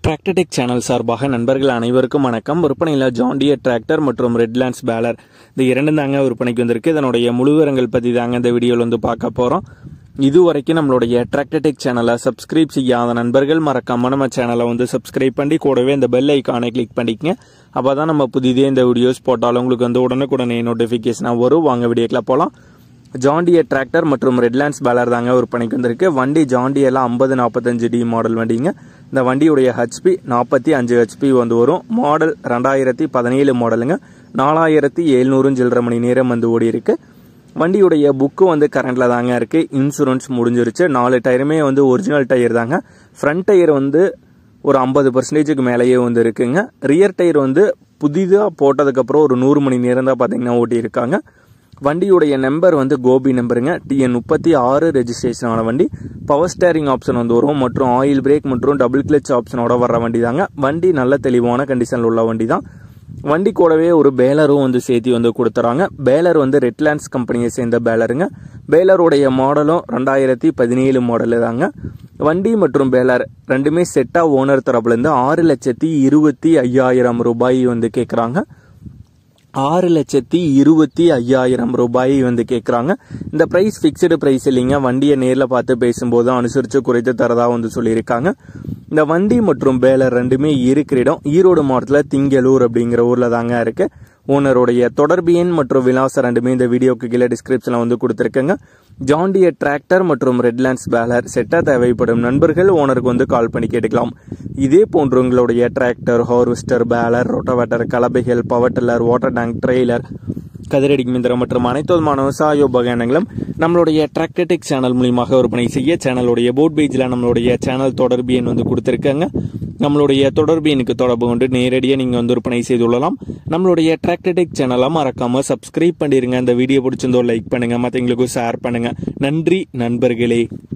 Tractor Tech channel சார்பாக நண்பர்கள் அனைவருக்கும் வணக்கம். விற்பனையில் ஜான் டியர் டிராக்டர் மற்றும் ரெட்லாண்ட்ஸ் பேலர் இந்த இரண்டும் தாங்க விற்பனைக்கு வந்திருக்கு. இதனுடைய முழு விவரங்கள் பற்றி தாங்க இந்த வீடியோவில் பார்க்க போகிறோம். இதுவரைக்கும் நம்மளுடைய டிராக்டர்டெக் சேனலை சப்ஸ்கிரைப் செய்யாத நண்பர்கள் மறக்காம நம்ம சேனலை சப்ஸ்கிரைப் பண்ணி கூடவே இந்த பெல் ஐக்கானை கிளிக் பண்ணிக்கங்க. அப்போ தான் நம்ம புதிதே இந்த வீடியோஸ் போட்டாலும் உங்களுக்கு உடனுக்குடனே நோட்டிஃபிகேஷனாக வரும். வாங்க வீடியோக்கில் போகலாம். ஜான் டியர் டிராக்டர் மற்றும் ரெட்லாண்ட்ஸ் பேலர் தாங்க விற்பனைக்கு வந்திருக்கு. வண்டி ஜான் டியர்ல 5045D மாடல் வண்டிங்க. இந்த வண்டியுடைய ஹெச்பி 45 ஹெச்பி வரும். மாடல் 2017 மாடலுங்க. 4700 சில்லற மணி நேரம் ஓடி இருக்கு. வண்டியுடைய புக்கு கரண்ட்ல தாங்க இருக்கு. இன்சூரன்ஸ் முடிஞ்சிருச்சு. 4 டயருமே ஒரிஜினல் டயர் தாங்க. ஃப்ரண்ட் டயர் ஒரு 50% மேலேயே இருக்குங்க. ரியர் டயர் புதிதாக போட்டதுக்கு அப்புறம் ஒரு 100 மணி நேரம் தான் பார்த்தீங்கன்னா ஓட்டி இருக்காங்க. வண்டியுடைய நம்பர் கோபி நம்பருங்க. TN36 ரெஜிஸ்ட்ரேஷன் ஆன வண்டி. பவர் ஸ்டேரிங் ஆப்ஷன் வரும் மற்றும் ஆயில் பிரேக் மற்றும் டபுள் கிளச் ஆப்ஷனோட வர்ற வண்டி தாங்க. வண்டி நல்ல தெளிவான கண்டிஷனில் உள்ள வண்டி தான். வண்டி கூடவே ஒரு பேலரும் சேர்த்து கொடுத்துறாங்க. பேலர் ரெட்லாண்ட்ஸ் கம்பெனியை சேர்ந்த பேலருங்க. பேலருடைய மாடலும் 2017 மாடலு தாங்க. வண்டி மற்றும் பேலர் ரெண்டுமே செட்டா ஓனர் தரப்புலேருந்து 6,25,000 ரூபாய் கேட்குறாங்க. 6,25,000 ரூபாய் கேட்குறாங்க. இந்த பிரைஸ் பிக்சடு பிரைஸ் இல்லைங்க. வண்டியை நேரில் பார்த்து பேசும்போது அனுசரித்து குறைத்து தரதா சொல்லியிருக்காங்க. இந்த வண்டி மற்றும் பேலர் ரெண்டுமே இருக்கிற இடம் ஈரோடு மாவட்டத்தில் திங்களூர் அப்படிங்கிற ஊரில் தாங்க இருக்கு. ஓனருடைய தொடர்பு எண் மற்றும் விலாசம் ரெண்டுமே இந்த வீடியோக்கு கீழே டிஸ்கிரிப்ஷனில் கொடுத்துருக்கேங்க. ஜான் டியர் டிராக்டர் மற்றும் ரெட்லாண்ட்ஸ் பேலர் செட்டாக தேவைப்படும் நண்பர்கள் ஓனருக்கு கால் பண்ணி கேட்டுக்கலாம். இதே போன்று உங்களுடைய டிராக்டர், ஹார்வெஸ்டர், பேலர், ரோட்டோவேட்டர், கலப்பைகள், power tiller, water tank, trailer, கதிரடி மிந்திரம் மற்றும் அனைத்து விதமான விவசாய உபகரணங்களும் நம்மளுடைய டிராக்டர்டெக் சேனல் மூலியமாக விற்பனை செய்ய சேனலுடைய போர்ட் பேஜில் நம்மளுடைய சேனல் தொடர்பு எண் கொடுத்துருக்காங்க. நம்மளுடைய தொடர்பு எண்ணுக்கு தொடர்பு கொண்டு நேரடியாக நீங்கள் விற்பனை செய்து கொள்ளலாம். நம்மளுடைய டிராக்டர்டெக் சேனலை மறக்காம சப்ஸ்கிரைப் பண்ணிருங்க. இந்த வீடியோ பிடிச்சிருந்தோ லைக் பண்ணுங்க, மற்றவங்களுக்கும் ஷேர் பண்ணுங்க. நன்றி நண்பர்களே.